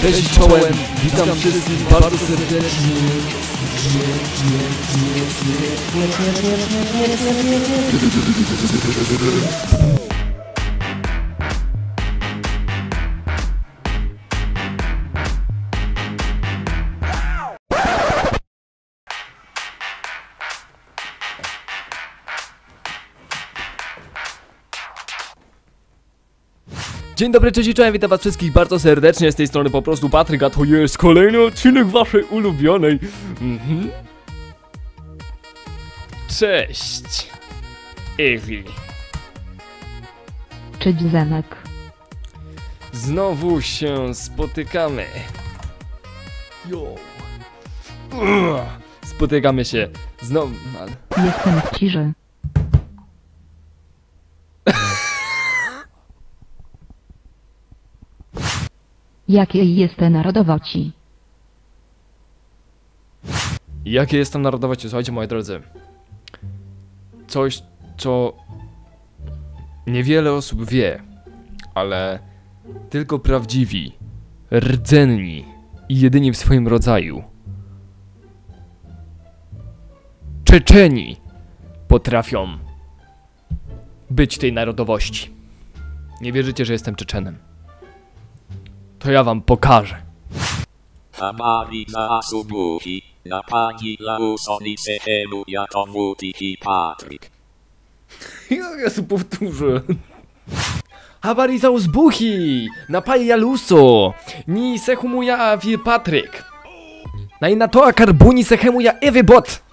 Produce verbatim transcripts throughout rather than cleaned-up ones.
Cześć czołem, witam wszystkich bardzo serdecznie. Dzień dobry, cześć i czołem, witam was wszystkich bardzo serdecznie, z tej strony po prostu Patryk, a to jest kolejny odcinek waszej ulubionej. Mhm. Cześć, Ewi. Cześć Zenek. Znowu się spotykamy. Yo. Ugh. Spotykamy się znowu. Jestem w ciszy. Jakiej jestem narodowości? Jakie jestem narodowości? Słuchajcie, moi drodzy. Coś, co niewiele osób wie, ale tylko prawdziwi, rdzenni i jedyni w swoim rodzaju Czeczeni potrafią być tej narodowości. Nie wierzycie, że jestem Czeczenem? To ja wam pokażę. Habari za asubuhi, na pani Lausoni Sehelu jako Wutiki Patryk. Ja tu powtórzę. Habari za uzbuchi, na pani Jaluso, ni sehumuja wie Patryk. Na inatoa karbuni sehemuja ewy bot.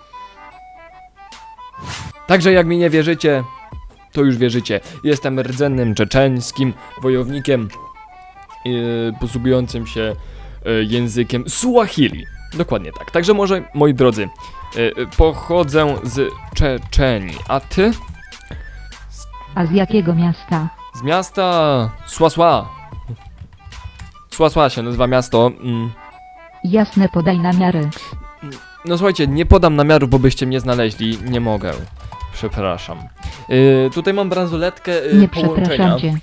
Także jak mi nie wierzycie, to już wierzycie. Jestem rdzennym czeczeńskim wojownikiem Yy, posługującym się yy, językiem Suahili. Dokładnie tak. Także może, moi drodzy, yy, pochodzę z Czeczenii. A ty? A z jakiego miasta? Z miasta Suasła. Suasła się nazywa miasto. Mm. Jasne, podaj namiary. No słuchajcie, nie podam namiarów, bo byście mnie znaleźli. Nie mogę. Przepraszam. Yy, tutaj mam bransoletkę yy, Nie połączenia. przepraszam cię.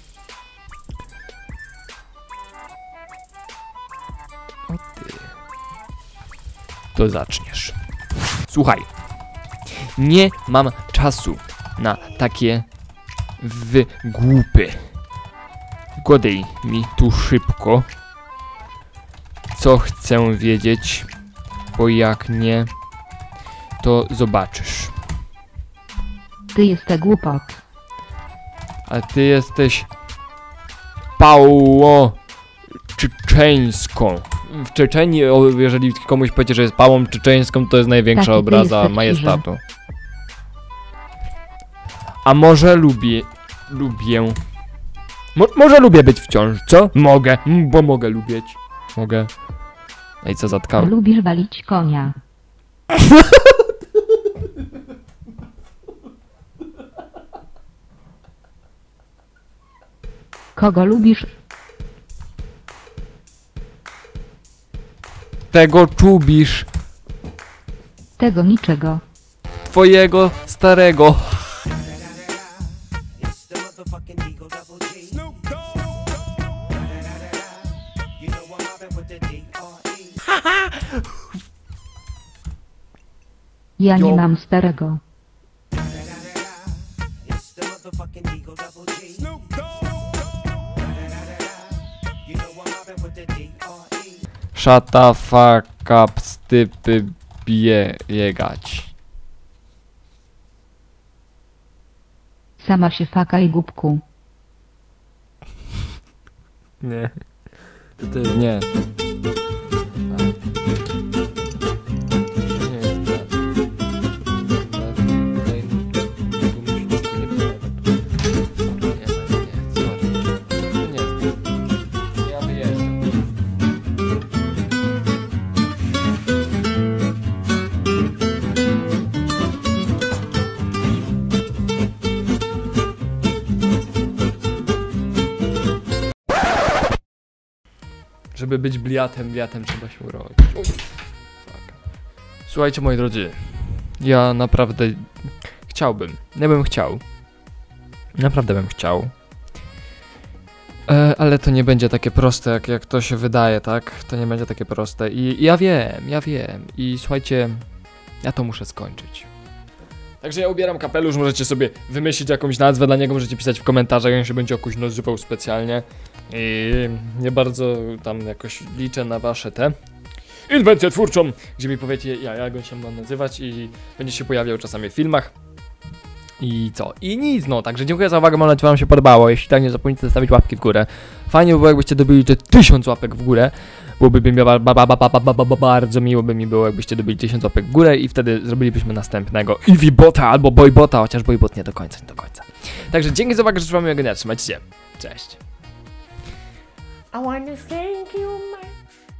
To zaczniesz. Słuchaj, nie mam czasu na takie wygłupy. Godej mi tu szybko, co chcę wiedzieć, bo jak nie, to zobaczysz. Ty jesteś głupot. A ty jesteś Pałą Czeczeńską. W Czeczenii, jeżeli komuś powiecie, że jest pałą czeczeńską, to jest największa tak, obraza majestatu. A może lubię... Lubię... Mo może lubię być w ciąży, co? Mogę, bo mogę lubić. Mogę. Ej, co zatkałem? Lubisz walić konia. Kogo lubisz? Tego czubisz. Tego niczego. Twojego starego. Ja nie Yo. mam starego. Shut the fuck up, stypy biegać. Sama się fakaj, głupku. Nie. To, to jest nie. A. Nie jest tak. Tutaj tu myślniku nie polega tu. Nie, nie, sorry. To nie jest tak. Ja wyjeżdżam. Żeby być bliatem, bliatem trzeba się urodzić. Słuchajcie, moi drodzy, ja naprawdę chciałbym, ja bym chciał, naprawdę bym chciał, E, ale to nie będzie takie proste, jak, jak to się wydaje, tak? To nie będzie takie proste. I, i ja wiem, ja wiem. I słuchajcie, ja to muszę skończyć. Także ja ubieram kapelusz, możecie sobie wymyślić jakąś nazwę dla niego, możecie pisać w komentarzach, on się będzie jakoś nazywał specjalnie. I nie bardzo tam jakoś liczę na wasze te inwencję twórczą, gdzie mi powiecie, ja, jak on się ma nazywać i będzie się pojawiał czasami w filmach. I co? I nic, no, także dziękuję za uwagę, mam nadzieję, że wam się podobało. Jeśli tak, nie zapomnijcie zostawić łapki w górę. Fajnie by było, jakbyście dobili te tysiąc łapek w górę. Byłoby mi ba, ba, ba, ba, ba, ba, ba, bardzo miło by mi było, jakbyście dobili tysiąc łapek w górę i wtedy zrobilibyśmy następnego Eevee-bota albo Boybota, chociaż Boybot nie do końca, nie do końca. Także dzięki za uwagę, że wam miłego dnia, trzymajcie się. Cześć. I wanna thank you,